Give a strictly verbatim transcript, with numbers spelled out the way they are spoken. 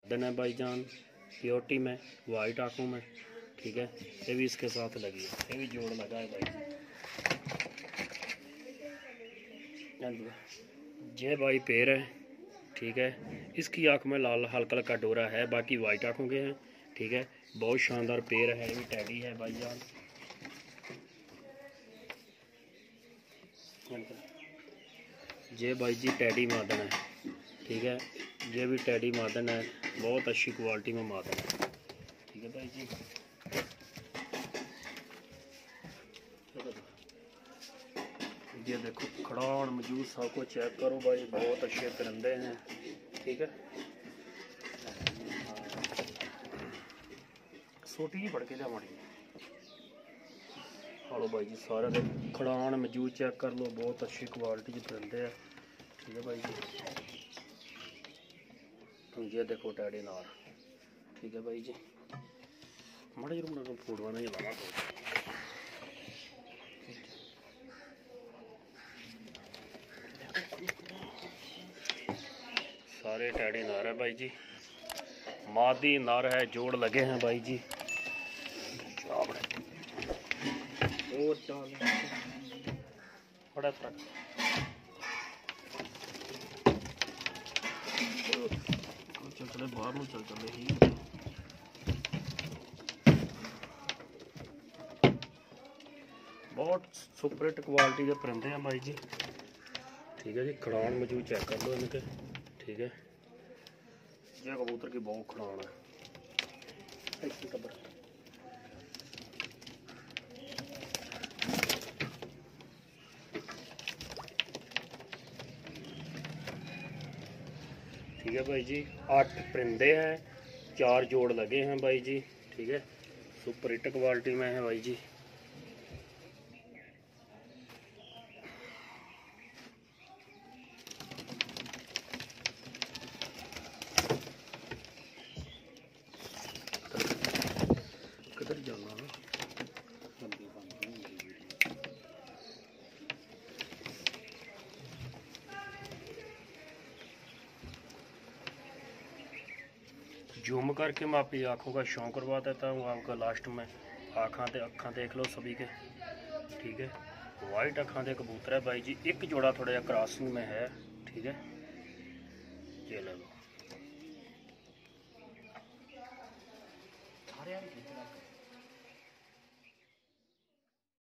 दिन है भाईजान, प्योरिटी में, वाइट आंखों में, ठीक है। ये भी इसके साथ लगी है, ये भी जोड़ लगा है भाई। ये भाई पेड़ है, ठीक है। इसकी आँख में लाल हल्का हल्का डोरा है, बाकी वाइट आँखों के हैं, ठीक है। बहुत शानदार पेड़ है, ये भी टैडी है भाईजान। ये भाई जी टैडी मादन है, ठीक है। ये भी टैडी मादन है, बहुत अच्छी क्वालिटी में मादन है, ठीक है भाई जी। ये देखो खड़ान मौजूद, सब को चेक करो भाई, बहुत अच्छे परिंदे हैं, ठीक है। छोटी ही पड़ के हमारी। हेलो भाई जी, सारे दे खड़ान मौजूद चेक कर लो, बहुत अच्छी क्वालिटी के परिंदे हैं, ठीक है भाई जी। ये देखो टैडी नार, ठीक है भाई जी। माड़े जरूर को फोटो नहीं लाना, सारे टैडी नार है भाई जी, मादी नार है, जोड़ लगे हैं भाई जी। बड़ा फर्क चल चले बाहर में, चल चले ही। बहुत सुपरहिट क्वालिटी के परिंदे हैं भाई जी, ठीक है जी। खड़ान मौजूद चेक कर लो इनके, ठीक है। ये कबूतर की बहुत खड़ान है, ठीक है भाई जी। आठ परिंदे हैं, चार जोड़ लगे हैं भाई जी, ठीक है। सुपर हिट क्वालिटी में है भाई जी। किधर जाना है? जूम करके मैं आपकी आँखों का शौक करवा देता हूँ आपका। लास्ट में आँखा ते अखा देख लो सभी के, ठीक है। वाइट अखा दे कबूतर है भाई जी, एक जोड़ा थोड़ा जा क्रॉसिंग में है, ठीक है। ये ले लो।